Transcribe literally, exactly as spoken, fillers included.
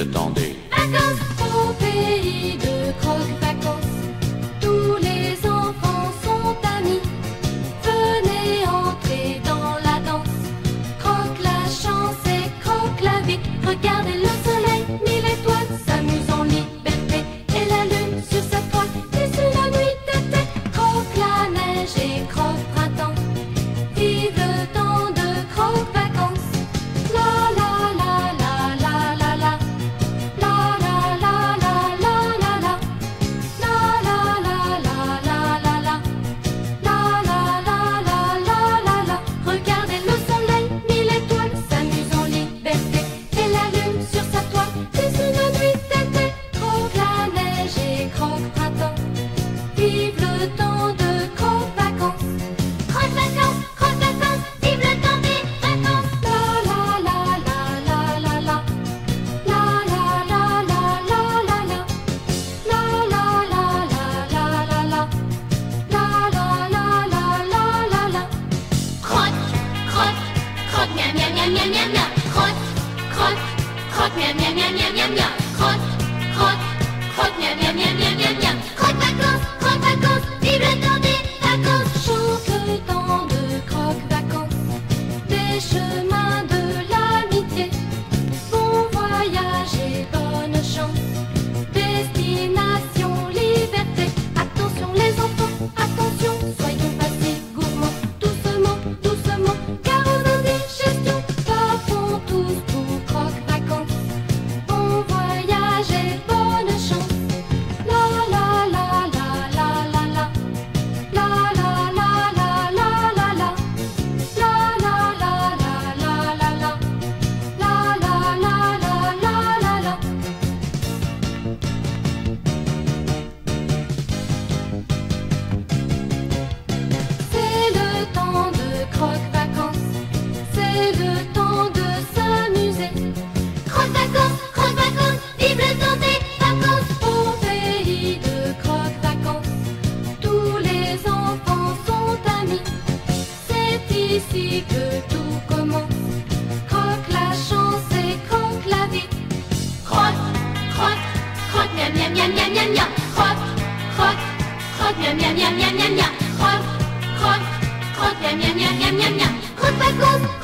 temps des vacances au pays de croque-vacances. Tous les enfants sont amis. Venez entrer dans la danse. Croque la chance et croque la vie. Regardez le soleil, mille étoiles, s'amuse en liberté. Et la lune sur sa toile, et sur la nuit d'été. Croque la neige et croque printemps. Vive le temps de croque-vacances. La la la la la la la. La la la la la la la. La la la la la la la. La la la la la la la. Regardez le soleil, mille étoiles, s'amuse en liberté. Et la lune sur sa toile, et sur la nuit d'été. Croque la neige et croque printemps. Vive le temps de croque-vacances. Croque-vacances, croque-vacances, vive le temps des vacances. La la la la la la la. La la la la la la la. La la la la la la la. La la la la la la la. Croque, croque, croque, miam miam miam miam miam miam. Croque, croque, croque, miam miam miam miam miam miam. Croque, croque, croque, miam miam miam miam miam miam. Croque-vacances, croque-vacances, vive le temps des vacances. Chante le temps de croque-vacances, des chemins de l'amitié. Bon voyage et bonne chance, destination liberté. Attention les enfants, attention, soyons pas si gourmands. Doucement, doucement, car aux indigestions, partons tous pour croque-vacances. Bon voyage et bonne chance. La la la la la la la. La la la la la la la. La la la la la la la. La la la la la la la. C'est le temps de croque-vacances. C'est le temps de s'amuser. Croque-vacances, croque-vacances, vive le temps des vacances. Au pays de croque-vacances, tous les enfants sont amis. C'est ici que tout commence. Croque la chance et croque la vie. Croque, croque, croque, miam miam miam miam miam miam. Croque, croque, croque, miam miam miam miam miam miam. Croque, croque, croque, miam miam miam miam miam miam. Croque-vacances,